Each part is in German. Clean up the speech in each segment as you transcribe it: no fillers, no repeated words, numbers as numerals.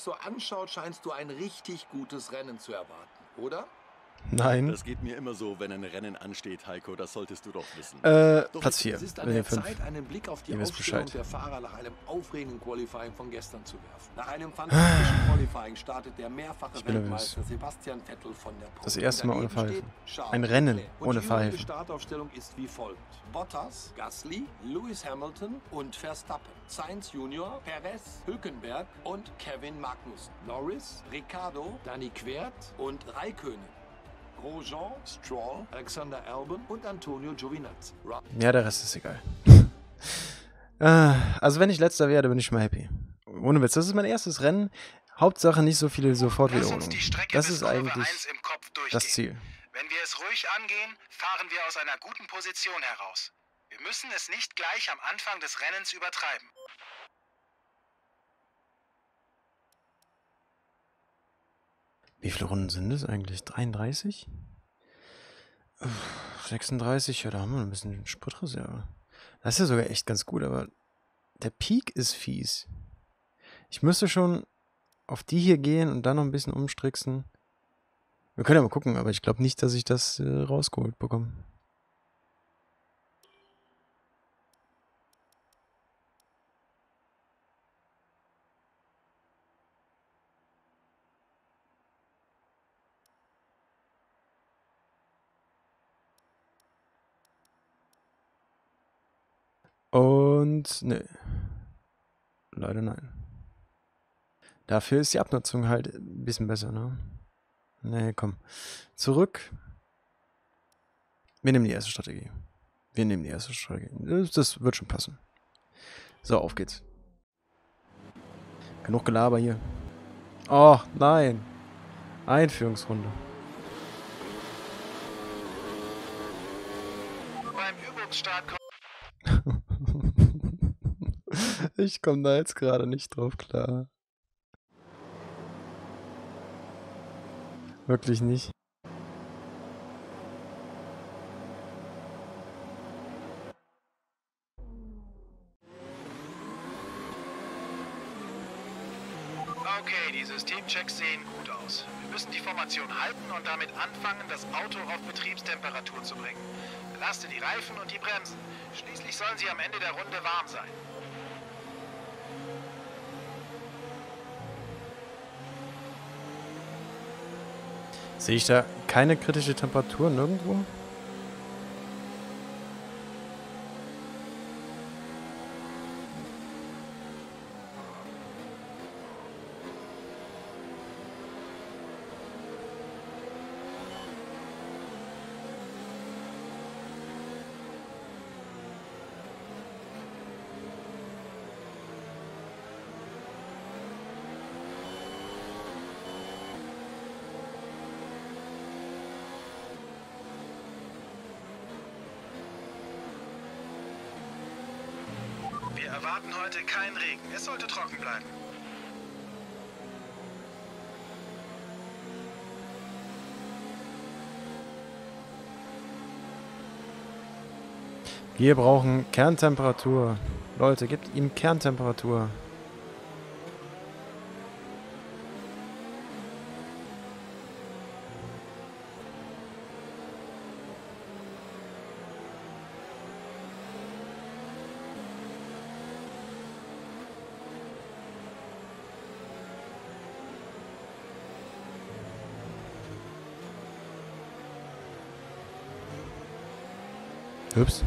so anschaut, scheinst du ein richtig gutes Rennen zu erwarten, oder? Nein. Das geht mir immer so, wenn ein Rennen ansteht, Heiko. Das solltest du doch wissen. Platz 4. Es ist an der Zeit, einen Blick auf die Ihr wisst Aufstellung Bescheid. der Fahrer nach einem aufregenden Qualifying von gestern zu werfen. Nach einem fantastischen Qualifying startet der mehrfache bin nervös. Weltmeister Sebastian Vettel von der Pole. Das erste Mal ohne Daneben steht Verhelfen. Charles Ein Rennen Leclerc. ohne Und die übrige Verhelfen. Startaufstellung ist wie folgt. Bottas, Gasly, Lewis Hamilton und Verstappen. Sainz Junior, Perez, Hülkenberg und Kevin Magnussen. Norris, Ricciardo, Danny Quert und Raikkonen. Grosjean, Stroll, Alexander Albon und Antonio Giovinazzi. Ja, der Rest ist egal. Also wenn ich letzter werde, bin ich schon mal happy. Ohne Witz, das ist mein erstes Rennen. Hauptsache nicht so viele Sofortwiederholungen. Das ist eigentlich das Ziel. Wenn wir es ruhig angehen, fahren wir aus einer guten Position heraus. Wir müssen es nicht gleich am Anfang des Rennens übertreiben. Wie viele Runden sind das eigentlich? 33? 36, ja, da haben wir ein bisschen Spritreserve. Das ist ja sogar echt ganz gut, aber der Peak ist fies. Ich müsste schon auf die hier gehen und dann noch ein bisschen umstricksen. Wir können ja mal gucken, aber ich glaube nicht, dass ich das rausgeholt bekomme. Und ne. Leider nein. Dafür ist die Abnutzung halt ein bisschen besser, ne? Ne, komm. Zurück. Wir nehmen die erste Strategie. Das wird schon passen. So, auf geht's. Genug Gelaber hier. Oh, nein. Einführungsrunde. Beim Übungsstart kommt Ich komme da jetzt gerade nicht drauf klar. Wirklich nicht. Okay, die Systemchecks sehen gut aus. Wir müssen die Formation halten und damit anfangen, das Auto auf Betriebstemperatur zu bringen. Belaste die Reifen und die Bremsen. Schließlich sollen sie am Ende der Runde warm sein. Sehe ich da keine kritische Temperatur nirgendwo? Wir erwarten heute keinen Regen. Es sollte trocken bleiben. Wir brauchen Kerntemperatur. Leute, gebt ihm Kerntemperatur. Ups.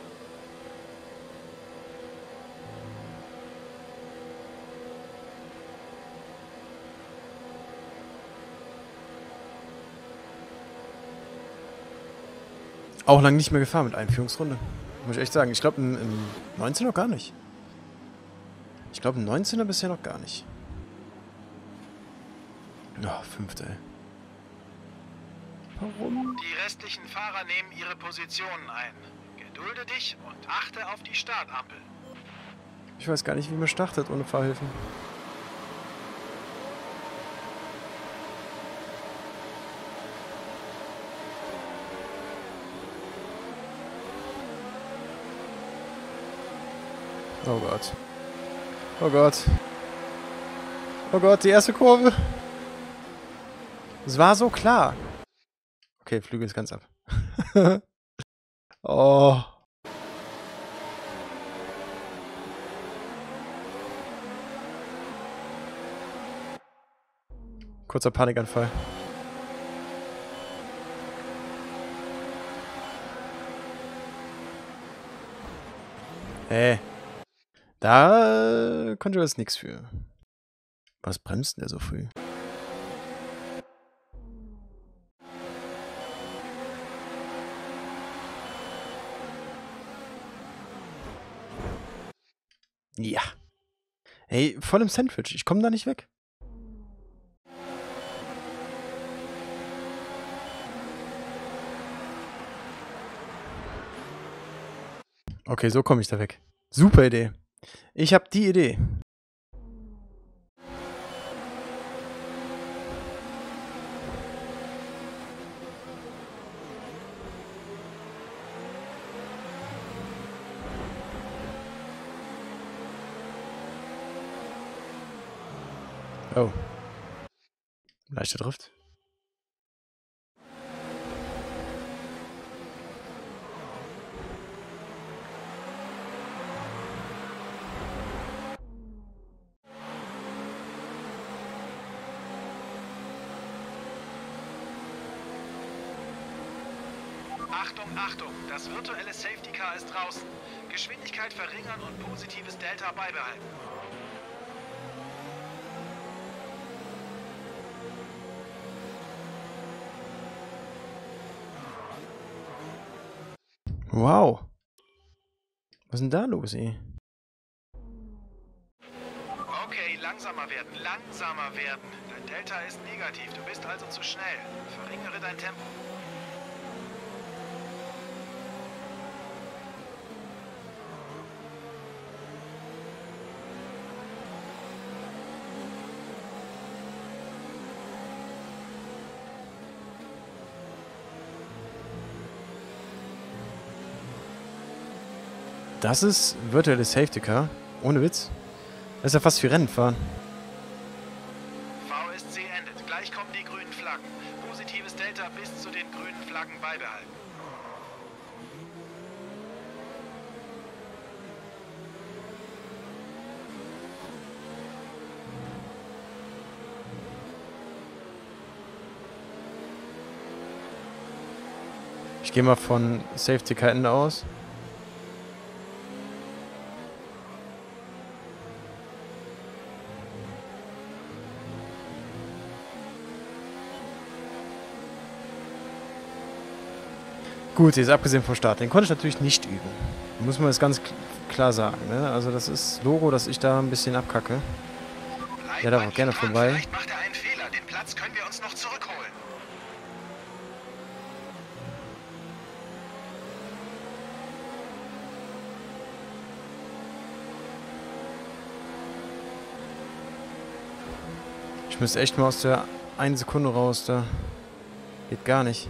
Auch lange nicht mehr gefahren mit Einführungsrunde. Muss ich echt sagen. Ich glaube im 19 noch gar nicht. Ich glaube im 19er bisher noch gar nicht. Oh, 5. ey. Warum? Die restlichen Fahrer nehmen ihre Positionen ein. Gedulde dich und achte auf die Startampel. Ich weiß gar nicht, wie man startet ohne Fahrhilfen. Oh Gott. Oh Gott. Oh Gott, die erste Kurve. Es war so klar. Okay, Flügel ist ganz ab. Oh. Kurzer Panikanfall. Hey. Da konnte ich jetzt nichts für. Was bremst denn der so früh? Ja. Hey, voll im Sandwich. Ich komme da nicht weg. Okay, so komme ich da weg. Super Idee. Ich habe die Idee. Oh. Leichter Drift. Achtung, Achtung, das virtuelle Safety Car ist draußen. Geschwindigkeit verringern und positives Delta beibehalten. Wow. Was ist denn da los, ey? Okay, langsamer werden, langsamer werden. Dein Delta ist negativ, du bist also zu schnell. Verringere dein Tempo. Das ist virtuelles Safety Car. Ohne Witz. Das ist ja fast wie Rennen fahren. VSC endet. Gleich kommen die grünen Flaggen. Positives Delta bis zu den grünen Flaggen beibehalten. Ich gehe mal von Safety Car Ende aus. Gut, jetzt abgesehen vom Start. Den konnte ich natürlich nicht üben. Muss man jetzt ganz klar sagen. Ne? Also das ist Logo, dass ich da ein bisschen abkacke. Ja, da auch gerne vorbei. Vielleicht macht er einen Fehler. Den Platz können wir uns noch zurückholen. Ich müsste echt mal aus der 1 Sekunde raus. Da geht gar nicht.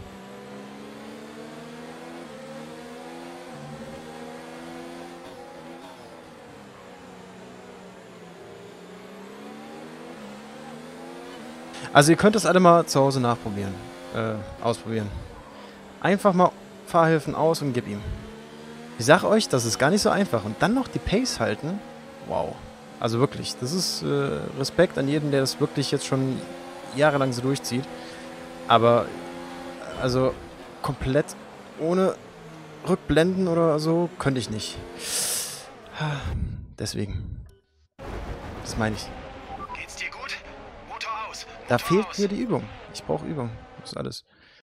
Also ihr könnt das alle mal zu Hause nachprobieren. Ausprobieren. Einfach mal Fahrhilfen aus und gib ihm. Ich sag euch, das ist gar nicht so einfach. Und dann noch die Pace halten. Wow. Also wirklich, das ist Respekt an jeden, der das wirklich jetzt schon jahrelang so durchzieht. Aber also komplett ohne Rückblenden oder so könnte ich nicht. Deswegen. Das meine ich. Geht's dir gut? Motor aus. Da Motor fehlt aus. mir die Übung. Ich brauche Übung. Das ist alles.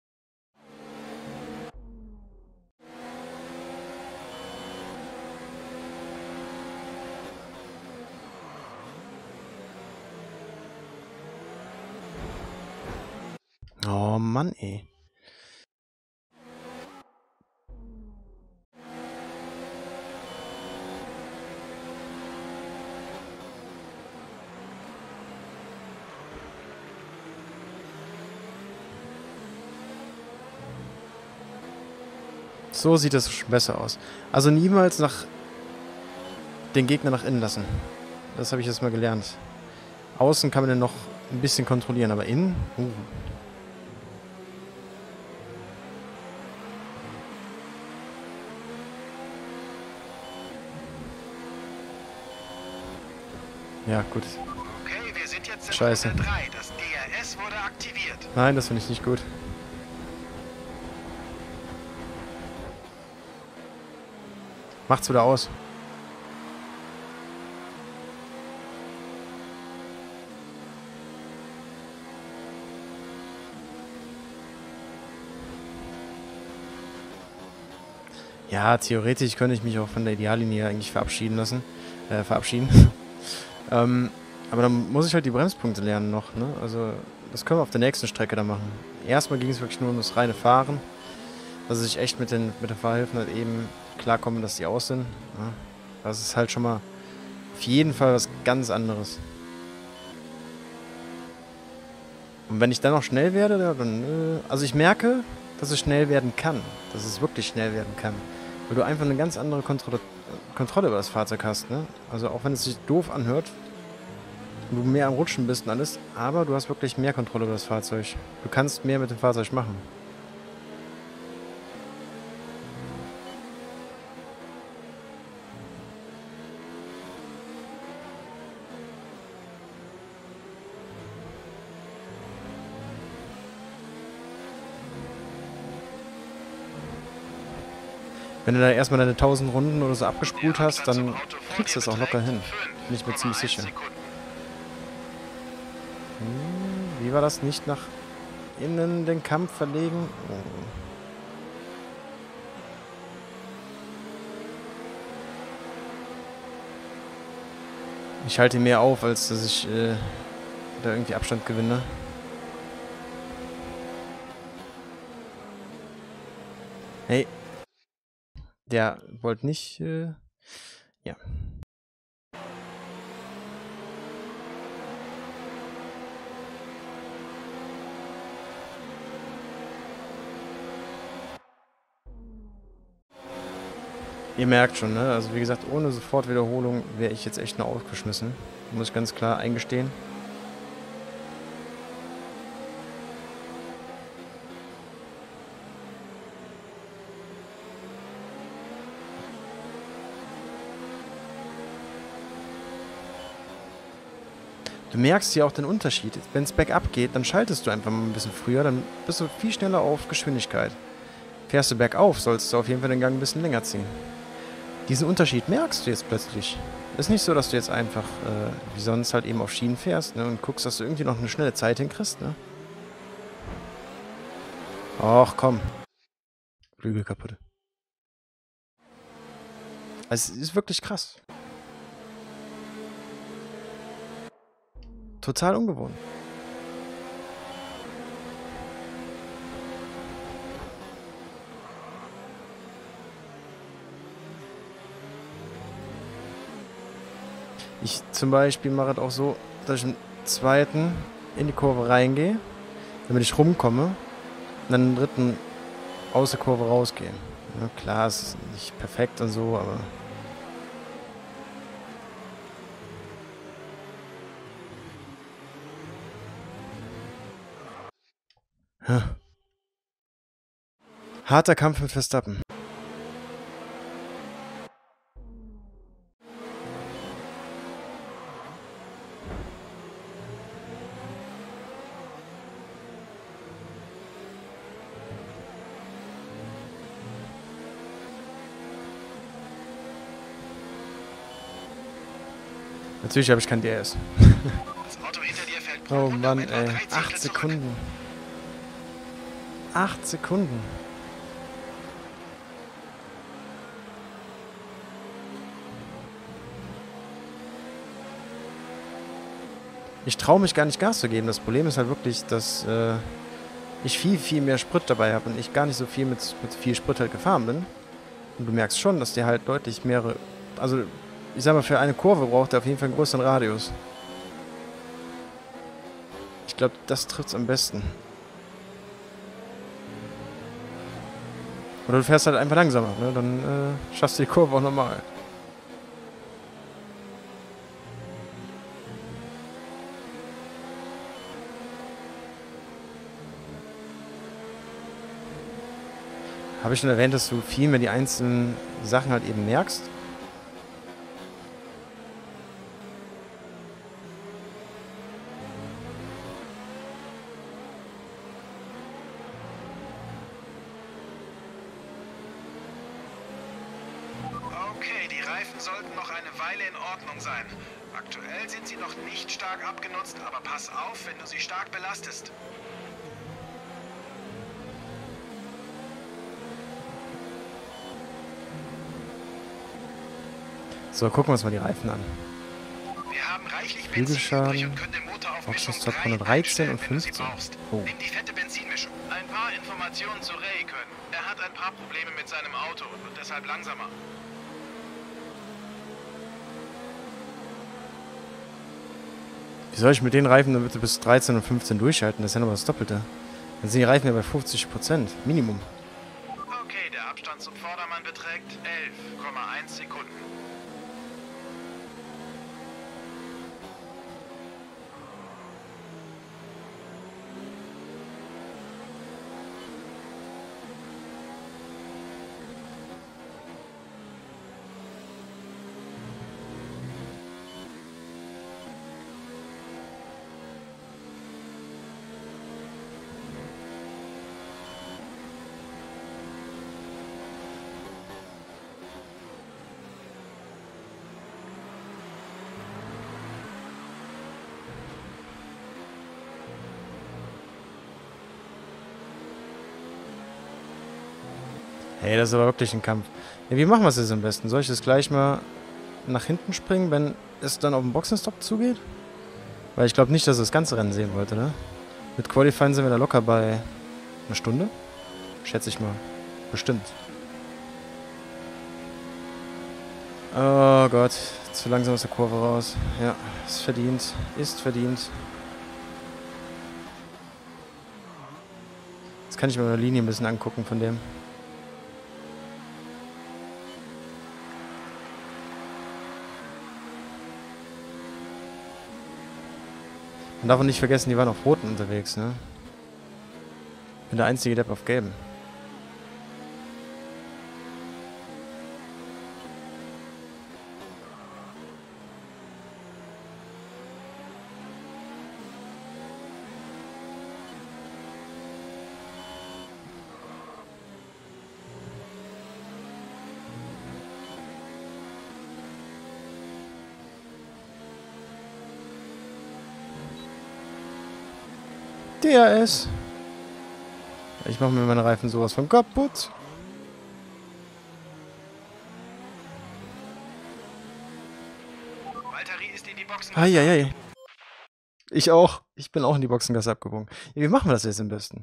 Oh Mann, ey. So sieht das schon besser aus. Also niemals den Gegner nach innen lassen. Das habe ich jetzt mal gelernt. Außen kann man den noch ein bisschen kontrollieren, aber innen? Ja, gut. Okay, wir sind jetzt in Scheiße. Runde 3. Das DRS wurde aktiviert. Nein, das finde ich nicht gut. Macht's wieder aus. Ja, theoretisch könnte ich mich auch von der Ideallinie eigentlich verabschieden. Aber dann muss ich halt die Bremspunkte lernen noch, ne? Also, das können wir auf der nächsten Strecke dann machen. Erstmal ging es wirklich nur um das reine Fahren. Dass ich echt mit den Fahrhilfen halt eben klarkomme, dass die aus sind. Ja? Das ist halt schon mal auf jeden Fall was ganz anderes. Und wenn ich dann noch schnell werde, dann... also ich merke, dass es schnell werden kann. Dass es wirklich schnell werden kann. Weil du einfach eine ganz andere Kontrolle über das Fahrzeug hast, ne? Also auch wenn es sich doof anhört, du mehr am Rutschen bist und alles, aber du hast wirklich mehr Kontrolle über das Fahrzeug. Du kannst mehr mit dem Fahrzeug machen. Wenn du da erstmal deine 1000 Runden oder so abgespult hast, dann kriegst du es auch locker hin. Bin ich mir ziemlich sicher. Wie war das? Nicht nach innen den Kampf verlegen? Oh. Ich halte mehr auf, als dass ich da irgendwie Abstand gewinne. Hey. Der wollte nicht, ja. Ihr merkt schon, ne? Also wie gesagt, ohne Sofortwiederholung wäre ich jetzt echt nur aufgeschmissen. Muss ich ganz klar eingestehen. Du merkst hier auch den Unterschied. Wenn es bergab geht, dann schaltest du einfach mal ein bisschen früher, dann bist du viel schneller auf Geschwindigkeit. Fährst du bergauf, sollst du auf jeden Fall den Gang ein bisschen länger ziehen. Diesen Unterschied merkst du jetzt plötzlich. Ist nicht so, dass du jetzt einfach wie sonst halt eben auf Schienen fährst, ne, und guckst, dass du irgendwie noch eine schnelle Zeit hinkriegst, ne? Och, komm. Flügel kaputt. Also, es ist wirklich krass. Total ungewohnt. Ich zum Beispiel mache es auch so, dass ich im zweiten in die Kurve reingehe, damit ich rumkomme und dann im dritten aus der Kurve rausgehe. Ja, klar, es ist nicht perfekt und so, aber... Ja. Harter Kampf mit Verstappen. Natürlich habe ich kein DRS. Das Auto hinter dir fällt Oh prompt Mann, um etwa ey. 3 8 Zehntel zurück. Sekunden. 8 Sekunden. Ich traue mich gar nicht Gas zu geben. Das Problem ist halt wirklich, dass ich viel mehr Sprit dabei habe und ich gar nicht so viel mit viel Sprit halt gefahren bin. Und du merkst schon, dass der halt deutlich mehrere... Also, ich sag mal, für eine Kurve braucht er auf jeden Fall einen größeren Radius. Ich glaube, das trifft's am besten. Oder du fährst halt einfach langsamer, ne? Dann schaffst du die Kurve auch normal. Habe ich schon erwähnt, dass du viel mehr die einzelnen Sachen halt eben merkst. Okay, die Reifen sollten noch eine Weile in Ordnung sein. Aktuell sind sie noch nicht stark abgenutzt, aber pass auf, wenn du sie stark belastest. So, gucken wir uns mal die Reifen an. Wir haben reichlich Benzin Flügelschaden, übrig und können den Motor auf Mischung Boxenstopp 3 113 einstellen, und wenn du sie 15. brauchst. Oh. Nimm die fette Benzinmischung. Ein paar Informationen zu Ray können. Er hat ein paar Probleme mit seinem Auto und wird deshalb langsamer. Wie soll ich mit den Reifen dann bitte bis 13 und 15 durchhalten? Das ist ja noch das Doppelte. Dann sind die Reifen ja bei 50%. Minimum. Okay, der Abstand zum Vordermann beträgt 11,1 Sekunden. Hey, das ist aber wirklich ein Kampf. Ja, wie machen wir es jetzt am besten? Soll ich das gleich mal nach hinten springen, wenn es dann auf den Boxenstopp zugeht? Weil ich glaube nicht, dass er das ganze Rennen sehen wollte, ne? Mit Qualifying sind wir da locker bei einer Stunde. Schätze ich mal. Bestimmt. Oh Gott. Zu langsam aus der Kurve raus. Ja, ist verdient. Ist verdient. Jetzt kann ich mir eine Linie ein bisschen angucken von dem. Man darf auch nicht vergessen, die waren auf Roten unterwegs, ne? Bin der einzige Depp auf Gelben. DRS. Ich mache mir meine Reifen sowas von kaputt. Valtteri ist in die Boxengasse. Eieiei. Ich auch. Ich bin auch in die Boxengasse abgebogen. Ja, wie machen wir das jetzt am besten?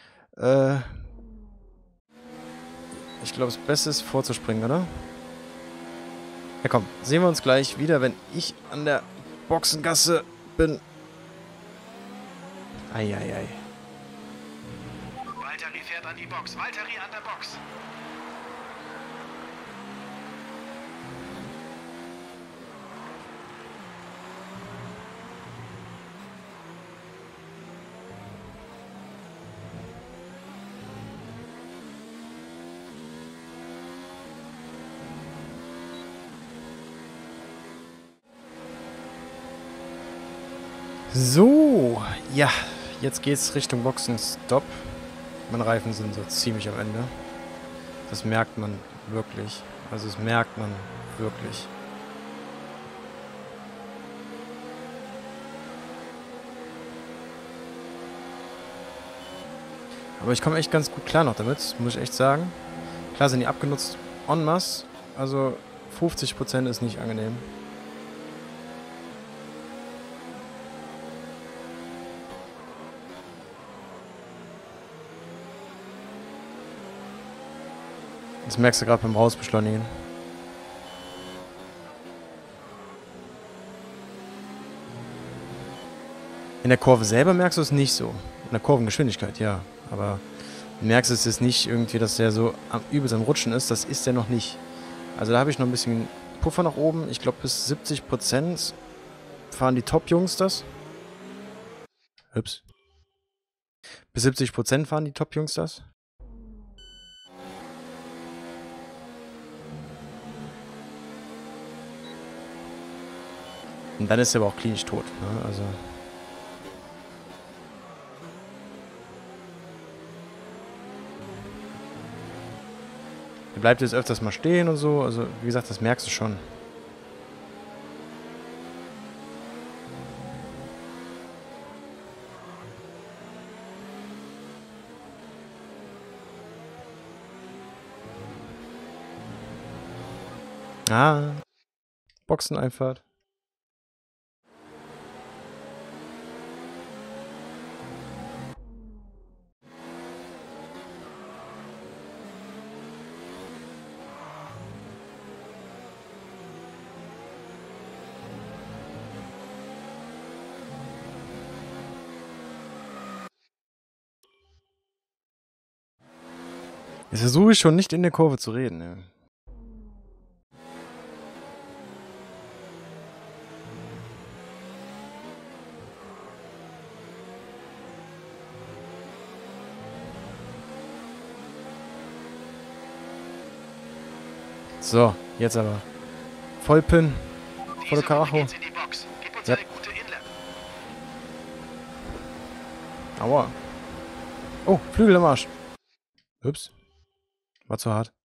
Ich glaube, das Beste ist vorzuspringen, oder? Ja komm, sehen wir uns gleich wieder, wenn ich an der Boxengasse bin. Eieiei. Valtteri fährt an die Box. Valtteri an der Box. So, ja, jetzt geht's Richtung Boxenstopp. Meine Reifen sind so ziemlich am Ende. Das merkt man wirklich. Also das merkt man wirklich. Aber ich komme echt ganz gut klar noch damit, muss ich echt sagen. Klar sind die abgenutzt en masse. Also 50% ist nicht angenehm. Das merkst du gerade beim Rausbeschleunigen. In der Kurve selber merkst du es nicht so. In der Kurvengeschwindigkeit, ja. Aber du merkst es jetzt nicht irgendwie, dass der so übelst am Rutschen ist. Das ist der noch nicht. Also da habe ich noch ein bisschen Puffer nach oben. Ich glaube, bis 70% fahren die Top-Jungs das. Ups. Bis 70% fahren die Top-Jungs das. Und dann ist er aber auch klinisch tot. Ne? Also. Er bleibt jetzt öfters mal stehen und so. Also, wie gesagt, das merkst du schon. Ah. Boxeneinfahrt. Jetzt versuche ich schon nicht in der Kurve zu reden. Ja. So, jetzt aber. Vollpin. Volle Karacho. Geht's in die Box. Gib uns Yep. eine gute Inlet. Aua. Oh, Flügel im Arsch. Ups. War zu hart.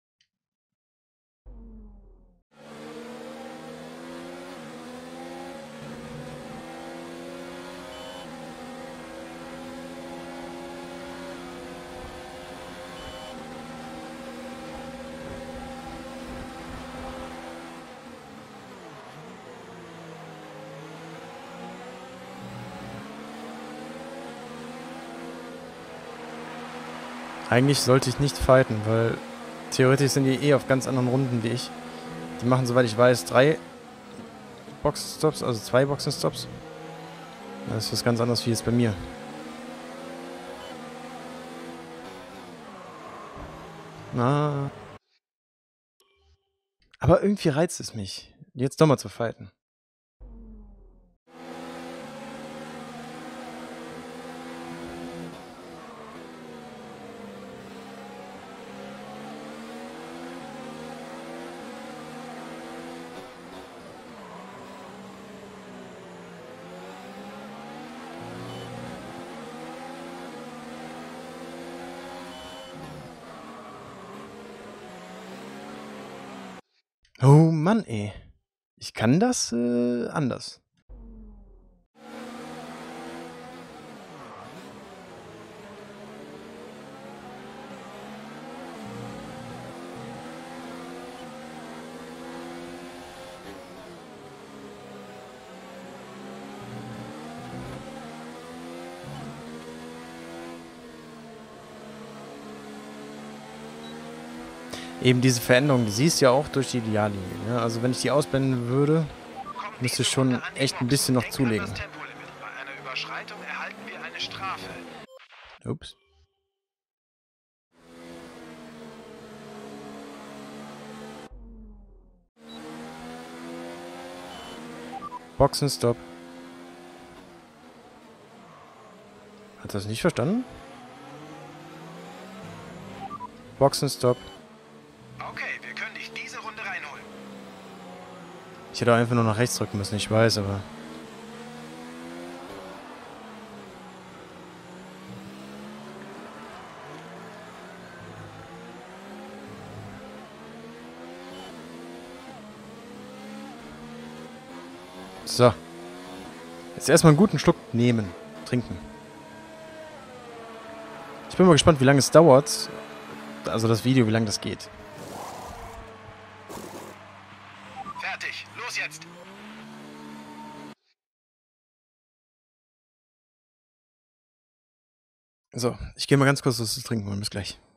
Eigentlich sollte ich nicht fighten, weil theoretisch sind die eh auf ganz anderen Runden wie ich. Die machen, soweit ich weiß, 3 Boxenstops, also 2 Boxenstops. Das ist was ganz anderes wie jetzt bei mir. Na. Aber irgendwie reizt es mich, jetzt doch mal zu fighten. Oh Mann, ey. Ich kann das anders. Eben diese Veränderung, die siehst du ja auch durch die Ideallinie. Ne? Also wenn ich die ausblenden würde, Kommt müsste ich diese schon Runde an die echt ein Box. bisschen noch Denk an zulegen. das Tempolimit. Bei einer Überschreitung erhalten wir eine Strafe. Ups. Boxenstopp. Hat das nicht verstanden? Boxenstopp. Okay, wir können dich diese Runde reinholen. Ich hätte einfach nur nach rechts drücken müssen, ich weiß, aber... So. Jetzt erstmal einen guten Schluck nehmen. Trinken. Ich bin mal gespannt, wie lange es dauert. Also das Video, wie lange das geht. Fertig, los jetzt. So, ich gehe mal ganz kurz was zu trinken holen. Bis gleich.